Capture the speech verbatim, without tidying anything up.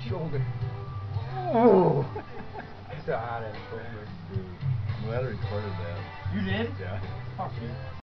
shoulder. Oh! It's a hot ass shoulder. I'm glad I recorded that. You did? Yeah. Fuck you.